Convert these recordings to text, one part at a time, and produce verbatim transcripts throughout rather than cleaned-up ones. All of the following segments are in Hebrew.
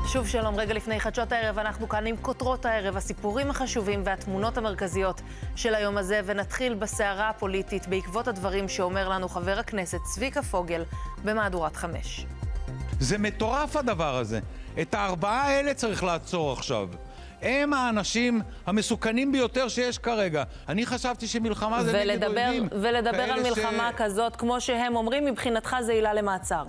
שוב שלום, רגע לפני חדשות הערב, אנחנו כאן עם כותרות הערב, הסיפורים החשובים והתמונות המרכזיות של היום הזה, ונתחיל בסערה הפוליטית בעקבות הדברים שאומר לנו חבר הכנסת צביקה פוגל במהדורת חמש. זה מטורף הדבר הזה. את הארבעה האלה צריך לעצור עכשיו. הם האנשים המסוכנים ביותר שיש כרגע. אני חשבתי שמלחמה זה נגד אויבים. ולדבר על מלחמה ש... כזאת, כמו שהם אומרים, מבחינתך זה עילה למעצר.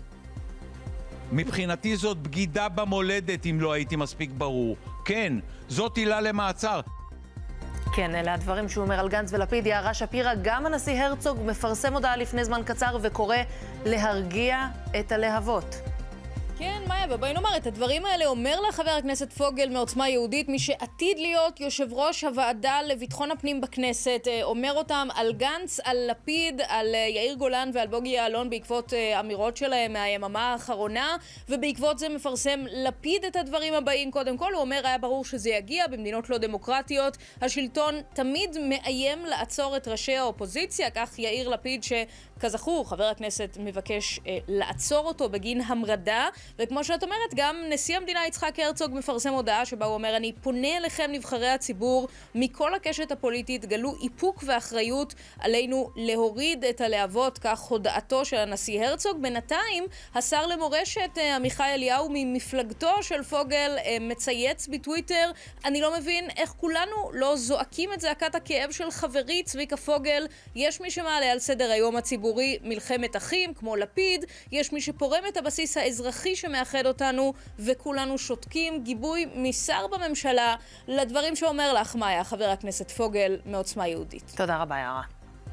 מבחינתי זאת בגידה במולדת, אם לא הייתי מספיק ברור. כן, זאת עילה למעצר. כן, אלה הדברים שהוא אומר על גנץ ולפיד. יערה שפירא, גם הנשיא הרצוג מפרסם הודעה לפני זמן קצר וקורא להרגיע את הלהבות. כן, מאיה, ובואי נאמר, את הדברים האלה אומר לה חבר הכנסת פוגל מעוצמה יהודית, מי שעתיד להיות יושב ראש הוועדה לביטחון הפנים בכנסת, אומר אותם על גנץ, על לפיד, על יאיר גולן ועל בוגי יעלון בעקבות אמירות שלהם מהיממה האחרונה, ובעקבות זה מפרסם לפיד את הדברים הבאים. קודם כל, הוא אומר, היה ברור שזה יגיע במדינות לא דמוקרטיות. השלטון תמיד מאיים לעצור את ראשי האופוזיציה, כך יאיר לפיד שכזכור, חבר הכנסת מבקש אה, לעצור אותו בגין המרדה. וכמו שאת אומרת, גם נשיא המדינה יצחק הרצוג מפרסם הודעה שבה הוא אומר, אני פונה אליכם נבחרי הציבור, מכל הקשת הפוליטית, גלו איפוק ואחריות, עלינו להוריד את הלהבות, כך הודעתו של הנשיא הרצוג. בינתיים, השר למורשת עמיחי אליהו ממפלגתו של פוגל מצייץ בטוויטר, אני לא מבין איך כולנו לא זועקים את זעקת הכאב של חברי צביקה פוגל. יש מי שמעלה על סדר היום הציבורי מלחמת אחים, כמו לפיד, יש מי שפורם את הבסיס האזרחי שמאחד אותנו, וכולנו שותקים. גיבוי משר בממשלה לדברים שאומר לך, מאיה, חבר הכנסת פוגל מעוצמה יהודית. תודה רבה, יערה.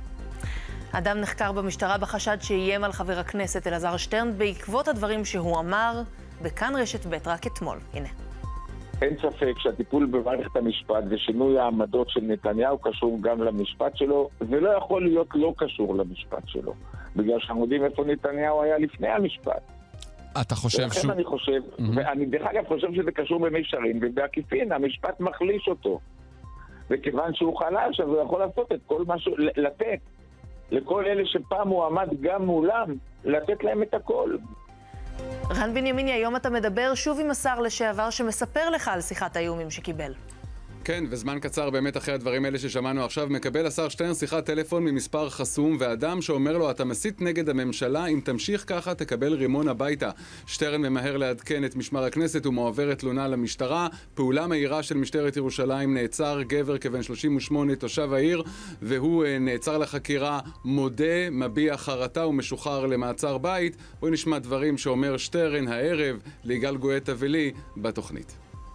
אדם נחקר במשטרה בחשד שאיים על חבר הכנסת אלעזר שטרן בעקבות הדברים שהוא אמר בכאן רשת ב' רק אתמול. הנה. אין ספק שהטיפול במערכת המשפט ושינוי העמדות של נתניהו קשור גם למשפט שלו, ולא יכול להיות לא קשור למשפט שלו, בגלל שאנחנו יודעים איפה נתניהו היה לפני המשפט. אתה חושב שהוא... אני חושב, mm-hmm. ואני דרך אגב חושב שזה קשור במישרין, ובעקיפין המשפט מחליש אותו. וכיוון שהוא חלש, אז הוא יכול לעשות את כל משהו, לתת לכל אלה שפעם הוא עמד גם מולם, לתת להם את הכל. רן בנימיני, היום אתה מדבר שוב עם השר לשעבר שמספר לך על שיחת האיומים שקיבל. כן, וזמן קצר באמת אחרי הדברים האלה ששמענו עכשיו, מקבל השר שטרן שיחת טלפון ממספר חסום, ואדם שאומר לו, אתה מסית נגד הממשלה, אם תמשיך ככה תקבל רימון הביתה. שטרן ממהר לעדכן את משמר הכנסת ומועברת תלונה למשטרה. פעולה מהירה של משטרת ירושלים, נעצר גבר כבן שלושים ושמונה תושב העיר, והוא נעצר לחקירה, מודה, מביע חרטה ומשוחרר למעצר בית. בואי נשמע דברים שאומר שטרן הערב ליגאל גואטה ולי בתוכנית.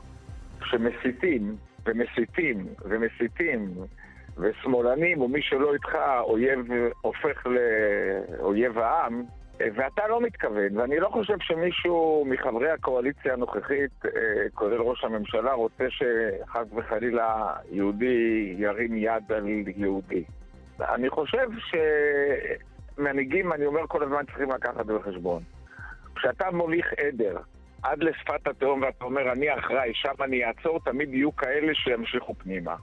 כשמסיתים ומסיתים ומסיתים ושמאלנים ומי שלא איתך אויב הופך לאויב העם, ואתה לא מתכוון, ואני לא חושב שמישהו מחברי הקואליציה הנוכחית, כולל ראש הממשלה, רוצה שחס וחלילה יהודי ירים יד על יהודי. אני חושב שמנהיגים, אני אומר כל הזמן, צריכים לקחת בחשבון. כשאתה מוליך עדר עד לשפת התהום ואתה אומר אני אחראי, שם אני אעצור, תמיד יהיו כאלה שימשיכו פנימה.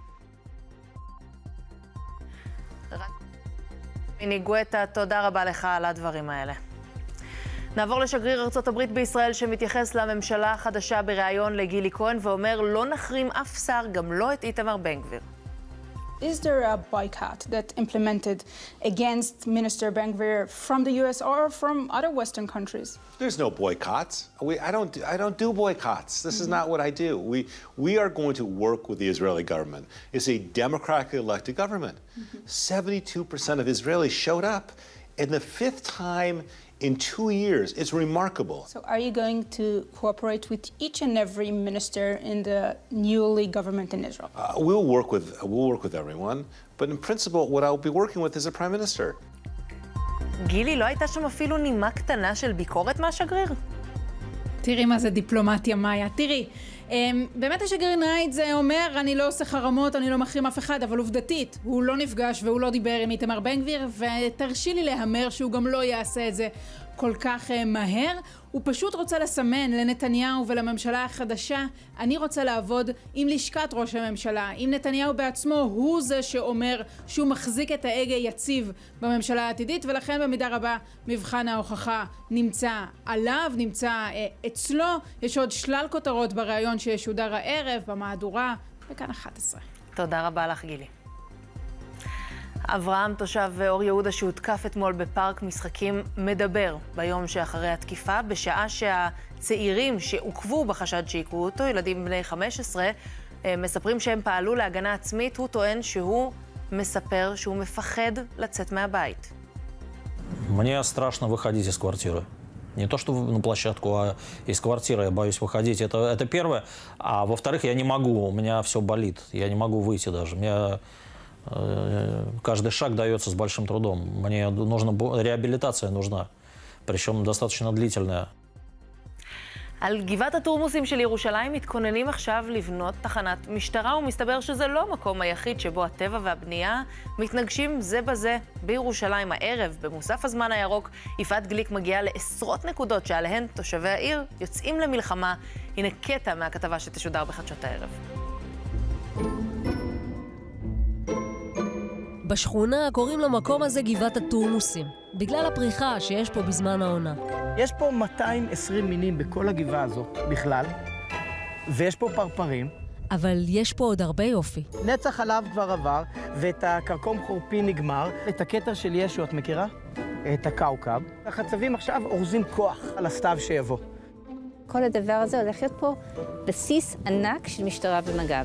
מיני גואטה, תודה רבה לך על הדברים האלה. נעבור לשגריר ארצות הברית בישראל שמתייחס לממשלה החדשה בריאיון לגילי כהן ואומר לא נחרים אף שר, גם לא את איתמר בן גביר. Is there a boycott that implemented against Minister Ben-Gvir from the U S or from other Western countries? There's no boycotts. We, I don't, I don't do boycotts. This mm-hmm. is not what I do. We, we are going to work with the Israeli government. It's a democratically elected government. Mm-hmm. seventy-two percent of Israelis showed up. And the fifth time in two years, it's remarkable. So are you going to cooperate with each and every minister in the newly government in Israel? Uh, we'll work with, uh, we'll work with everyone, but in principle, what I'll be working with is a prime minister. גילי, לא הייתה שם אפילו נימה קטנה של ביקורת מהשגריר? תראי מה זה דיפלומטיה, מאיה. תראי, באמת השגריר נייט זה אומר, אני לא עושה חרמות, אני לא מחרים אף אחד, אבל עובדתית, הוא לא נפגש והוא לא דיבר עם איתמר בן גביר, ותרשי לי להמר שהוא גם לא יעשה את זה כל כך מהר. הוא פשוט רוצה לסמן לנתניהו ולממשלה החדשה, אני רוצה לעבוד עם לשכת ראש הממשלה. אם נתניהו בעצמו הוא זה שאומר שהוא מחזיק את ההגה יציב בממשלה העתידית, ולכן במידה רבה מבחן ההוכחה נמצא עליו, נמצא אה, אצלו. יש עוד שלל כותרות בריאיון שישודר הערב, במהדורה, בכאן אחת עשרה. תודה רבה לך גילי. אברהם, תושב אור יהודה שהותקף אתמול בפארק משחקים, מדבר ביום שאחרי התקיפה, בשעה שהצעירים שעוקבו בחשד שיקרו אותו, ילדים בני חמש עשרה, מספרים שהם פעלו להגנה עצמית. הוא טוען שהוא מספר שהוא מפחד לצאת מהבית. Мне страшно выходить из квартиры. Не то, что на площадку, а из квартиры я боюсь выходить. Это, это первое. А во-вторых, я не могу, у меня все болит. Я не могу выйти даже. Мне э, каждый шаг дается с большим трудом. Мне нужна реабилитация нужна. Причем достаточно длительная. על גבעת התורמוסים של ירושלים מתכוננים עכשיו לבנות תחנת משטרה, ומסתבר שזה לא המקום היחיד שבו הטבע והבנייה מתנגשים זה בזה. בירושלים הערב, במוסף הזמן הירוק, יפעת גליק מגיעה לעשרות נקודות שעליהן תושבי העיר יוצאים למלחמה. הנה קטע מהכתבה שתשודר בחדשות הערב. בשכונה קוראים למקום הזה גבעת התורמוסים, בגלל הפריחה שיש פה בזמן העונה. יש פה מאתיים ועשרים מינים בכל הגבעה הזאת בכלל, ויש פה פרפרים. אבל יש פה עוד הרבה יופי. נצח חלב כבר עבר, ואת הקרקום חורפי נגמר. את הכתר של ישו, את מכירה? את הקאוקב. החצבים עכשיו אורזים כוח על הסתיו שיבוא. כל הדבר הזה הולך להיות פה בסיס ענק של משטרה ומג"ב.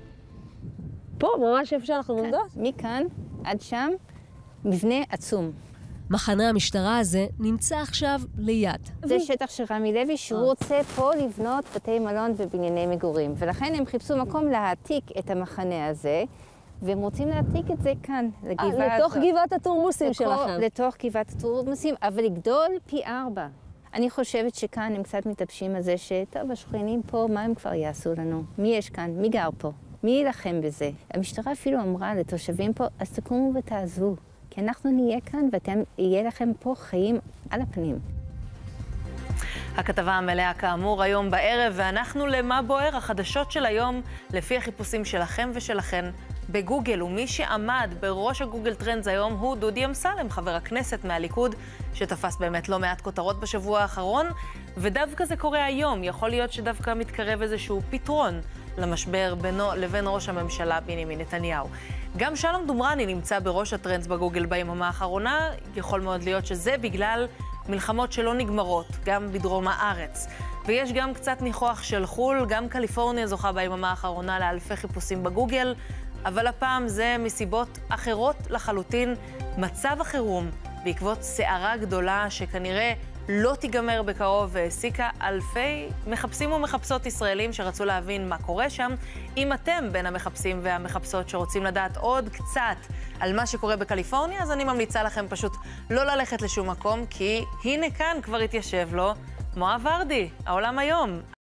פה, ממש איפה שאנחנו עומדות? מכאן עד שם, מבנה עצום. מחנה המשטרה הזה נמצא עכשיו ליד. זה שטח של רמי לוי, שהוא רוצה פה לבנות בתי מלון ובנייני מגורים. ולכן הם חיפשו מקום להעתיק את המחנה הזה, והם רוצים להעתיק את זה כאן, לגבעה הזאת. לתוך גבעת התורמוסים שלכם. לתוך גבעת התורמוסים, אבל לגדול פי ארבע. אני חושבת שכאן הם קצת מתאפשים על זה שטוב, השכנים פה, מה הם כבר יעשו לנו? מי יש כאן? מי גר פה? מי ילחם בזה? המשטרה אפילו אמרה לתושבים פה, אז תקומו ותעזבו. כי אנחנו נהיה כאן ואתם, יהיה לכם פה חיים על הפנים. הכתבה המלאה כאמור היום בערב, ואנחנו למה בוער, החדשות של היום, לפי החיפושים שלכם ושלכן בגוגל. ומי שעמד בראש הגוגל טרנדס היום הוא דודי אמסלם, חבר הכנסת מהליכוד, שתפס באמת לא מעט כותרות בשבוע האחרון, ודווקא זה קורה היום. יכול להיות שדווקא מתקרב איזשהו פתרון למשבר בינו לבין ראש הממשלה בנימין נתניהו. גם שלום דומרני נמצא בראש הטרנדס בגוגל ביממה האחרונה. יכול מאוד להיות שזה בגלל מלחמות שלא נגמרות, גם בדרום הארץ. ויש גם קצת ניחוח של חול, גם קליפורניה זוכה ביממה האחרונה לאלפי חיפושים בגוגל, אבל הפעם זה מסיבות אחרות לחלוטין. מצב החירום בעקבות סערה גדולה שכנראה לא תיגמר בקרוב, והעסיקה אלפי מחפשים ומחפשות ישראלים שרצו להבין מה קורה שם. אם אתם בין המחפשים והמחפשות שרוצים לדעת עוד קצת על מה שקורה בקליפורניה, אז אני ממליצה לכם פשוט לא ללכת לשום מקום, כי הנה כאן כבר התיישב לו מואב ורדי, העולם היום.